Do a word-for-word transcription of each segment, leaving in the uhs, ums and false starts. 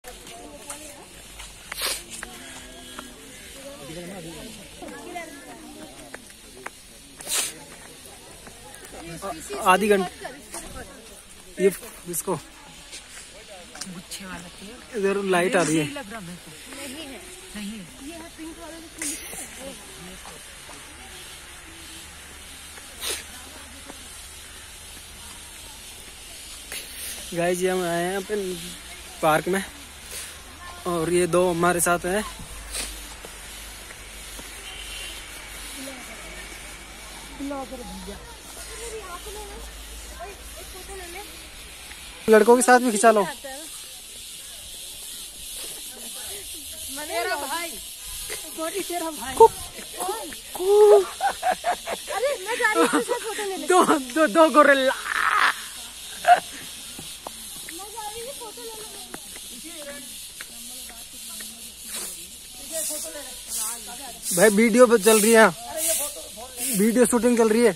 आधी घंटे ये इसको इधर लाइट आ रही है। गाइस जी हम आए हैं यहाँ पे पार्क में और ये दो हमारे साथ हैं। लड़कों के साथ भी खिंचा लो। मेरा भाई तेरा भाई अरे मैं जा रही हूँ फोटो लेने। दो दो दो गोरिल्ला भाई वीडियो पे चल रही है, वीडियो शूटिंग चल रही है।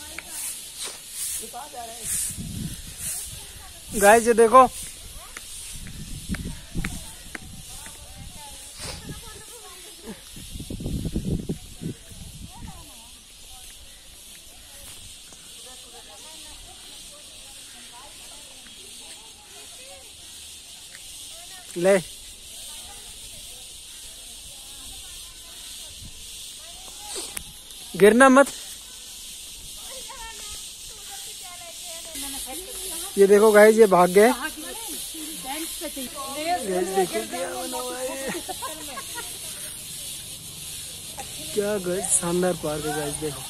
गाइस ये देखो ले गिरना मत। ये देखो गाइस ये भाग गए। क्या गाइस शानदार पार्क है। गाइस देखो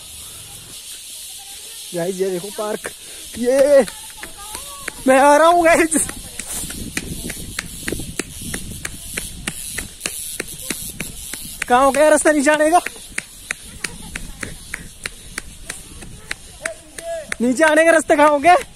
गाइस ये देखो पार्क, ये मैं आ रहा हूँ गाइस। कहाँ हो गया रास्ता नीचे आने का? नीचे आने का रास्ता कहाँ हो गया?